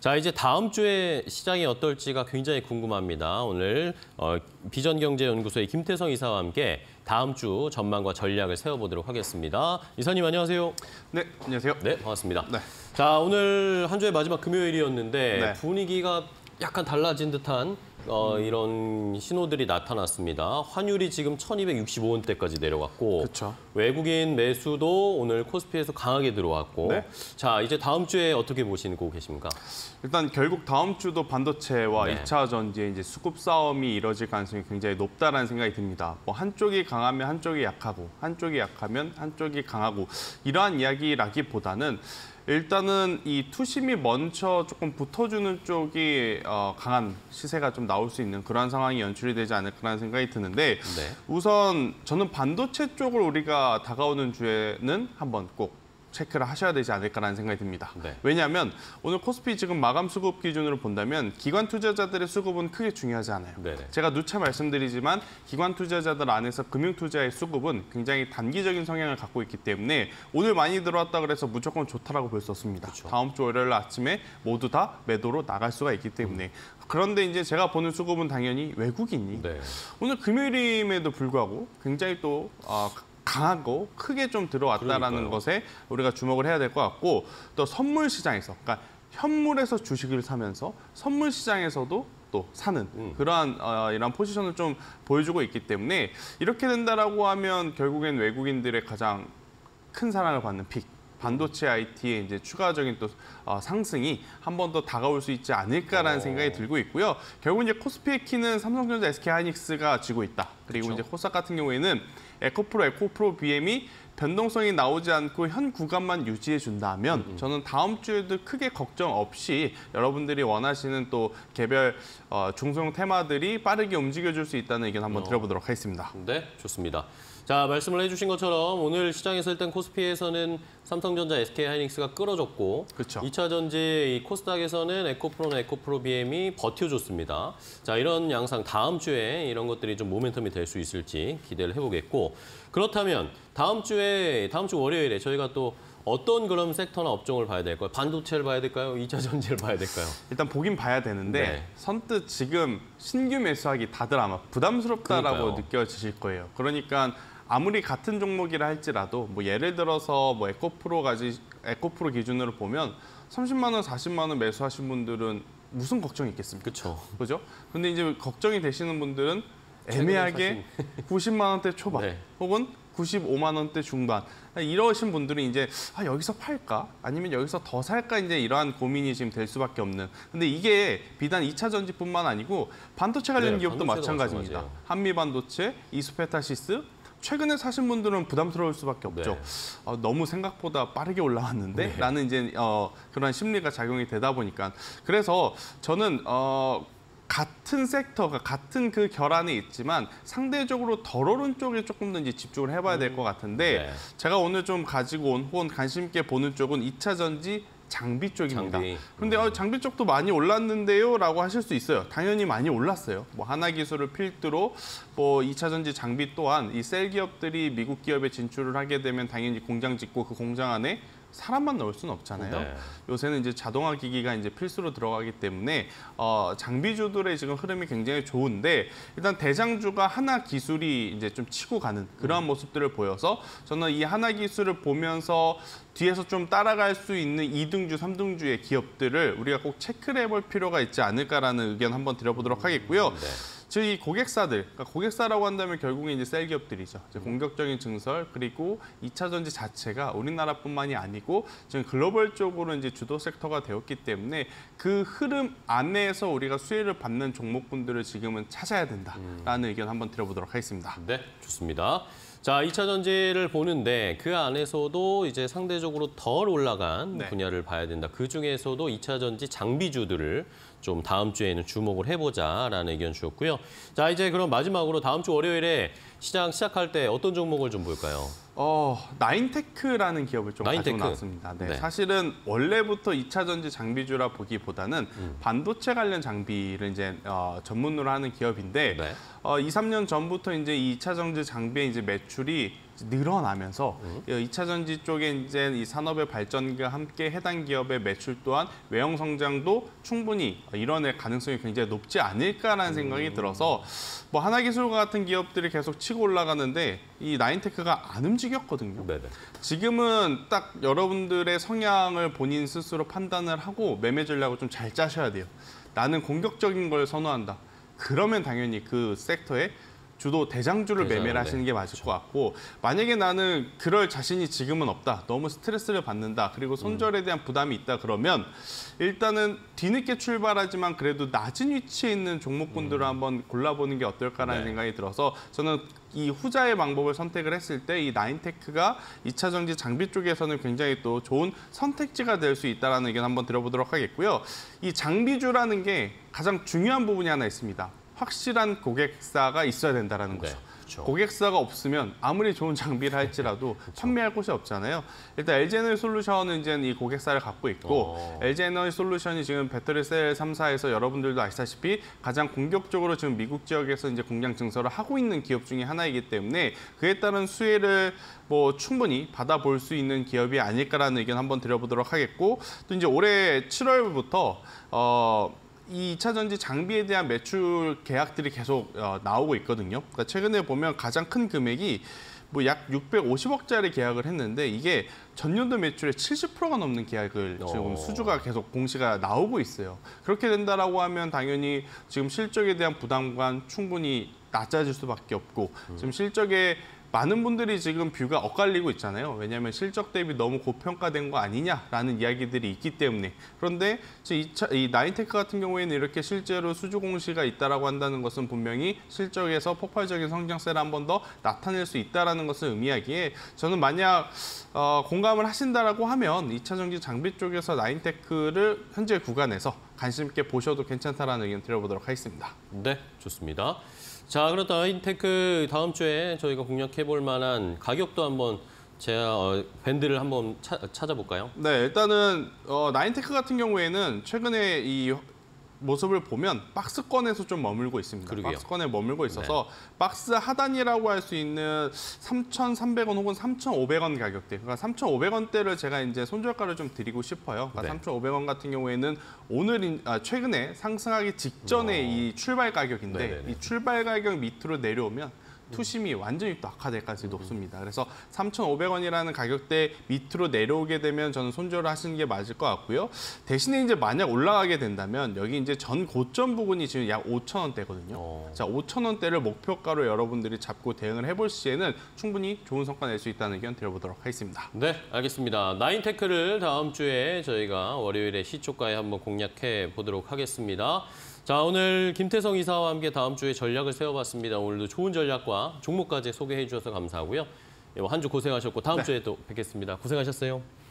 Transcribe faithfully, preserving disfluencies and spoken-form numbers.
자, 이제 다음 주에 시장이 어떨지가 굉장히 궁금합니다. 오늘 어, 비전경제연구소의 김태성 이사와 함께 다음 주 전망과 전략을 세워보도록 하겠습니다. 이사님 안녕하세요. 네, 안녕하세요. 네, 반갑습니다. 네. 자, 오늘 한 주의 마지막 금요일이었는데 네. 분위기가 약간 달라진 듯한 어, 이런 신호들이 나타났습니다. 환율이 지금 천이백육십오 원대까지 내려갔고 그렇죠. 외국인 매수도 오늘 코스피에서 강하게 들어왔고 네. 자, 이제 다음 주에 어떻게 보시고 계십니까? 일단 결국 다음 주도 반도체와 네. 이 차 전지의 이제 수급 싸움이 이뤄질 가능성이 굉장히 높다라는 생각이 듭니다. 뭐 한쪽이 강하면 한쪽이 약하고 한쪽이 약하면 한쪽이 강하고 이러한 이야기라기보다는 일단은 이 투심이 먼저 조금 붙어주는 쪽이 어, 강한 시세가 좀 나올 수 있는 그런 상황이 연출이 되지 않을까라는 생각이 드는데 네. 우선 저는 반도체 쪽을 우리가 다가오는 주에는 한번 꼭 체크를 하셔야 되지 않을까라는 생각이 듭니다. 네. 왜냐하면 오늘 코스피 지금 마감 수급 기준으로 본다면 기관 투자자들의 수급은 크게 중요하지 않아요. 네네. 제가 누차 말씀드리지만 기관 투자자들 안에서 금융 투자의 수급은 굉장히 단기적인 성향을 갖고 있기 때문에 오늘 많이 들어왔다 그래서 무조건 좋다라고 볼 수 없습니다. 그렇죠. 다음 주 월요일 아침에 모두 다 매도로 나갈 수가 있기 때문에 그런데 이제 제가 보는 수급은 당연히 외국인이 네. 오늘 금요일임에도 불구하고 굉장히 또 어, 강하고 크게 좀 들어왔다라는 그러니까요. 것에 우리가 주목을 해야 될 것 같고 또 선물 시장에서 그러니까 현물에서 주식을 사면서 선물 시장에서도 또 사는 음. 그러한 어, 이런 포지션을 좀 보여주고 있기 때문에 이렇게 된다라고 하면 결국엔 외국인들의 가장 큰 사랑을 받는 픽 반도체 아이티의 이제 추가적인 또 어, 상승이 한 번 더 다가올 수 있지 않을까라는 오. 생각이 들고 있고요. 결국 이제 코스피의 키는 삼성전자, 에스케이하이닉스가 쥐고 있다. 그리고 그렇죠. 이제 코스닥 같은 경우에는 에코프로, 에코프로 비엠이 변동성이 나오지 않고 현 구간만 유지해 준다면 음, 음. 저는 다음 주에도 크게 걱정 없이 여러분들이 원하시는 또 개별 어, 중소형 테마들이 빠르게 움직여줄 수 있다는 의견 한번 어. 들어보도록 하겠습니다. 네, 좋습니다. 자, 말씀을 해주신 것처럼 오늘 시장에서 일단 코스피에서는 삼성전자, 에스케이하이닉스가 끌어줬고 그렇죠. 이 차 전지 이 코스닥에서는 에코프로나 에코프로 비엠이 버텨줬습니다. 자, 이런 양상 다음 주에 이런 것들이 좀 모멘텀이 될 수 있을지 기대를 해보겠고 그렇다면 다음 주에 다음 주 월요일에 저희가 또 어떤 그런 섹터나 업종을 봐야 될까요? 반도체를 봐야 될까요? 이 차 전지를 봐야 될까요? 일단 보긴 봐야 되는데 네. 선뜻 지금 신규 매수하기 다들 아마 부담스럽다라고 그러니까요. 느껴지실 거예요. 그러니까 아무리 같은 종목이라 할지라도 뭐 예를 들어서 뭐 에코프로 가지 에코프로 기준으로 보면 삼십만 원, 사십만 원 매수하신 분들은 무슨 걱정이 있겠습니까? 그렇죠. 그죠? 근데 이제 걱정이 되시는 분들은 애매하게 구십만 원대 초반 네. 혹은 구십오만 원대 중반 이러신 분들은 이제 아, 여기서 팔까? 아니면 여기서 더 살까? 이제 이러한 고민이 지금 될 수밖에 없는. 근데 이게 비단 이 차 전지뿐만 아니고 반도체 관련 네, 기업도 반도체도 마찬가지입니다. 마찬가지예요. 한미반도체, 이수페타시스 최근에 사신 분들은 부담스러울 수밖에 없죠. 네. 어, 너무 생각보다 빠르게 올라왔는데 네. 라는 이제 어, 그런 심리가 작용이 되다 보니까 그래서 저는 어, 같은 섹터가 같은 그 결안에 있지만 상대적으로 덜 오른 쪽에 조금 더 이제 집중을 해봐야 될 것 같은데 네. 제가 오늘 좀 가지고 온 혹은 관심 있게 보는 쪽은 이 차 전지 장비 쪽입니다. 장비. 근데 어, 장비 쪽도 많이 올랐는데요? 라고 하실 수 있어요. 당연히 많이 올랐어요. 뭐 하나기술을 필두로 뭐 이 차 전지 장비 또한 이 셀 기업들이 미국 기업에 진출을 하게 되면 당연히 공장 짓고 그 공장 안에 사람만 넣을 수는 없잖아요. 네. 요새는 이제 자동화 기기가 이제 필수로 들어가기 때문에 어, 장비주들의 지금 흐름이 굉장히 좋은데 일단 대장주가 하나 기술이 이제 좀 치고 가는 그러한 모습들을 보여서 저는 이 하나 기술을 보면서 뒤에서 좀 따라갈 수 있는 이 등주, 삼 등주의 기업들을 우리가 꼭 체크를 해볼 필요가 있지 않을까라는 의견 한번 드려보도록 하겠고요. 네. 즉 이 고객사들, 그러니까 고객사라고 한다면 결국엔 이제 셀 기업들이죠. 이제 공격적인 증설 그리고 이 차 전지 자체가 우리나라뿐만이 아니고 지금 글로벌적으로 이제 주도 섹터가 되었기 때문에 그 흐름 안에서 우리가 수혜를 받는 종목군들을 지금은 찾아야 된다라는 의견 한번 드려보도록 하겠습니다. 네, 좋습니다. 자, 이 차 전지를 보는데 그 안에서도 이제 상대적으로 덜 올라간 네. 분야를 봐야 된다. 그 중에서도 이 차 전지 장비주들을 좀 다음 주에는 주목을 해보자라는 의견 주셨고요. 자, 이제 그럼 마지막으로 다음 주 월요일에 시장 시작할 때 어떤 종목을 좀 볼까요? 어, 나인테크라는 기업을 좀 나인테크. 가지고 나왔습니다. 네, 네. 사실은 원래부터 이 차 전지 장비주라 보기보다는 음. 반도체 관련 장비를 이제 어, 전문으로 하는 기업인데 네. 어, 이, 삼 년 전부터 이제 이 차 전지 장비의 이제 매출이 늘어나면서 음. 이 차 전지 쪽에 이제 이 산업의 발전과 함께 해당 기업의 매출 또한 외형 성장도 충분히 이뤄낼 가능성이 굉장히 높지 않을까라는 생각이 들어서 뭐 하나기술과 같은 기업들이 계속 치고 올라가는데 이 나인테크가 안 움직였거든요. 네네. 지금은 딱 여러분들의 성향을 본인 스스로 판단을 하고 매매 전략을 좀 잘 짜셔야 돼요. 나는 공격적인 걸 선호한다. 그러면 당연히 그 섹터에 주도 대장주를 대장, 매매를 네. 하시는 게 맞을 것 같고 만약에 나는 그럴 자신이 지금은 없다. 너무 스트레스를 받는다. 그리고 손절에 대한 부담이 있다. 그러면 일단은 뒤늦게 출발하지만 그래도 낮은 위치에 있는 종목군들을 한번 골라보는 게 어떨까라는 네. 생각이 들어서 저는 이 후자의 방법을 선택을 했을 때 이 나인테크가 이 차 전지 장비 쪽에서는 굉장히 또 좋은 선택지가 될 수 있다는 의견 한번 들어보도록 하겠고요. 이 장비주라는 게 가장 중요한 부분이 하나 있습니다. 확실한 고객사가 있어야 된다는 거죠. 네, 그렇죠. 고객사가 없으면 아무리 좋은 장비를 할지라도 판매할 곳이 없잖아요. 일단 엘지에너지솔루션은 이제 이 고객사를 갖고 있고 어. 엘지에너지솔루션이 지금 배터리셀 삼 사에서 여러분들도 아시다시피 가장 공격적으로 지금 미국 지역에서 이제 공장 증설을 하고 있는 기업 중에 하나이기 때문에 그에 따른 수혜를 뭐 충분히 받아볼 수 있는 기업이 아닐까라는 의견 한번 드려보도록 하겠고 또 이제 올해 칠월부터 어. 이 이 차 전지 장비에 대한 매출 계약들이 계속 어, 나오고 있거든요. 그러니까 최근에 보면 가장 큰 금액이 뭐 약 육백오십억짜리 계약을 했는데 이게 전년도 매출의 칠십 퍼센트가 넘는 계약을 지금 어. 수주가 계속 공시가 나오고 있어요. 그렇게 된다라고 하면 당연히 지금 실적에 대한 부담감 충분히 낮아질 수밖에 없고 지금 실적에 많은 분들이 지금 뷰가 엇갈리고 있잖아요. 왜냐하면 실적 대비 너무 고평가된 거 아니냐라는 이야기들이 있기 때문에. 그런데 이, 차, 이 나인테크 같은 경우에는 이렇게 실제로 수주 공시가 있다라고 한다는 것은 분명히 실적에서 폭발적인 성장세를 한 번 더 나타낼 수 있다라는 것을 의미하기에 저는 만약 어, 공감을 하신다라고 하면 이 차 전지 장비 쪽에서 나인테크를 현재 구간에서 관심 있게 보셔도 괜찮다라는 의견 드려보도록 하겠습니다. 네, 좋습니다. 자, 그렇다 나인테크 다음 주에 저희가 공략해볼 만한 가격도 한번 제가 어, 밴드를 한번 차, 찾아볼까요? 네, 일단은 어, 나인테크 같은 경우에는 최근에 이 모습을 보면 박스권에서 좀 머물고 있습니다. 그러게요. 박스권에 머물고 있어서 박스 하단이라고 할 수 있는 삼천삼백원 혹은 삼천오백원 가격대. 그러니까 삼천오백원대를 제가 이제 손절가를 좀 드리고 싶어요. 그러니까 네. 삼천오백원 같은 경우에는 오늘 아, 최근에 상승하기 직전에 어. 이 출발 가격인데 네네네. 이 출발 가격 밑으로 내려오면 투심이 완전히 또 악화될 가능성이 높습니다. 그래서 삼천오백원이라는 가격대 밑으로 내려오게 되면 저는 손절을 하시는 게 맞을 것 같고요. 대신에 이제 만약 올라가게 된다면 여기 이제 전 고점 부분이 지금 약 오천원대거든요. 어. 자, 오천원대를 목표가로 여러분들이 잡고 대응을 해볼 시에는 충분히 좋은 성과 낼 수 있다는 의견 드려보도록 하겠습니다. 네, 알겠습니다. 나인테크를 다음 주에 저희가 월요일에 시초가에 한번 공략해 보도록 하겠습니다. 자, 오늘 김태성 이사와 함께 다음 주에 전략을 세워봤습니다. 오늘도 좋은 전략과 종목까지 소개해 주셔서 감사하고요. 한 주 고생하셨고 다음 네. 주에 또 뵙겠습니다. 고생하셨어요.